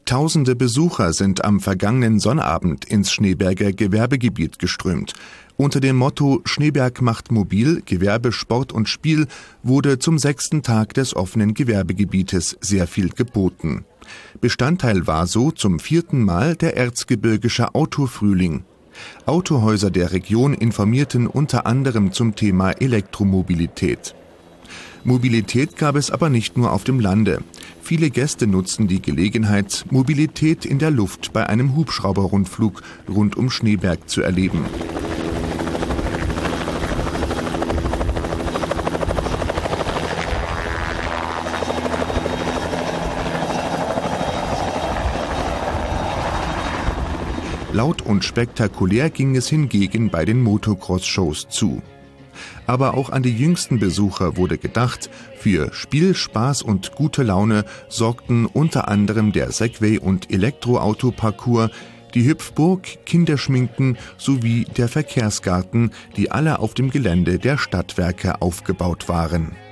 Tausende Besucher sind am vergangenen Sonnabend ins Schneeberger Gewerbegebiet geströmt. Unter dem Motto »Schneeberg macht mobil, Gewerbe, Sport und Spiel« wurde zum 6. Tag des offenen Gewerbegebietes sehr viel geboten. Bestandteil war so zum 4. Mal der erzgebirgische Autofrühling. Autohäuser der Region informierten unter anderem zum Thema Elektromobilität. Mobilität gab es aber nicht nur auf dem Lande. Viele Gäste nutzten die Gelegenheit, Mobilität in der Luft bei einem Hubschrauberrundflug rund um Schneeberg zu erleben. Laut und spektakulär ging es hingegen bei den Motocross-Shows zu. Aber auch an die jüngsten Besucher wurde gedacht. Für Spiel, Spaß und gute Laune sorgten unter anderem der Segway- und Elektroauto-Parcours, die Hüpfburg, Kinderschminken sowie der Verkehrsgarten, die alle auf dem Gelände der Stadtwerke aufgebaut waren.